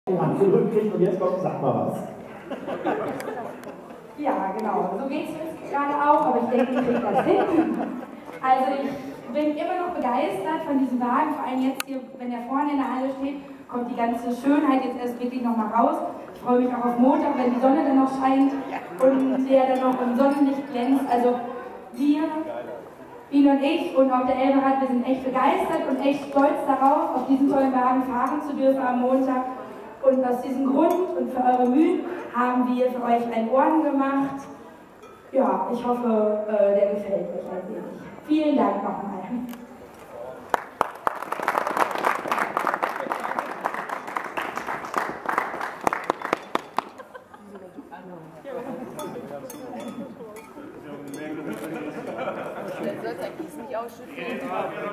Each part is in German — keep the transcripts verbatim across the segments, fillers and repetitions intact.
die Hand zurückkriegt und jetzt kommt, sag mal was. Ja, genau. So geht es jetzt gerade auch, aber ich denke, ich kriege das hin. Also ich bin immer noch begeistert von diesem Wagen, vor allem jetzt hier, wenn er vorne in der Halle steht, kommt die ganze Schönheit jetzt erst wirklich nochmal raus. Ich freue mich auch auf Montag, wenn die Sonne dann noch scheint und der dann noch im Sonnenlicht glänzt. Also wir, ihn und ich und auch der Elberhard, wir sind echt begeistert und echt stolz darauf, auf diesen tollen Wagen fahren zu dürfen am Montag. Und aus diesem Grund und für eure Mühen haben wir für euch ein Orden gemacht. Ja, ich hoffe, äh, der gefällt euch ein wenig. Vielen Dank nochmal. Du sollst dein Kies nicht ausschütteln.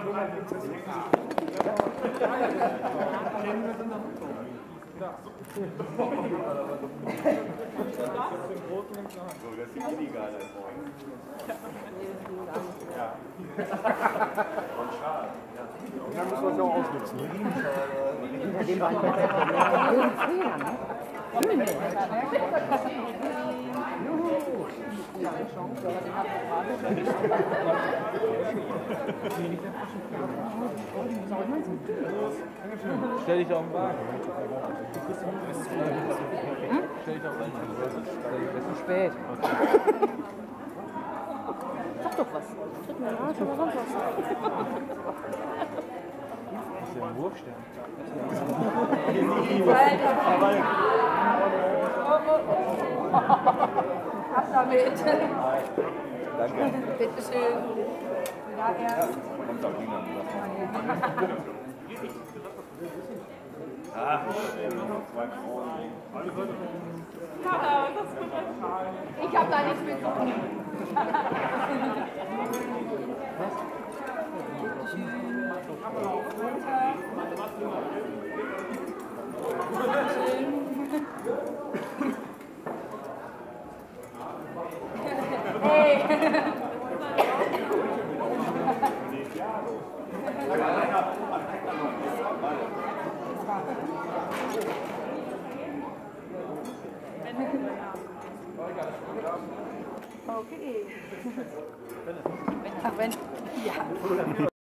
So, das sieht illegal aus. Ja. Und schade. Und dann müssen wir es auch ausnutzen. Hinter dem war ich jetzt Fehler, ne? Stell dich auf den Wagen. Hm? Stell dich auf den Wagen. Das ist zu spät. Sag doch was. Tritt mir Arsch oder sonst was. Das ist ja ein Wurfstern. Ab damit. Danke. Bitteschön. Ja, erst. Kommt auch Nina. Ah, zwei Frauen. Ich hab da nichts mit zu tun. Hey. Okay. Ach, wenn. Ja.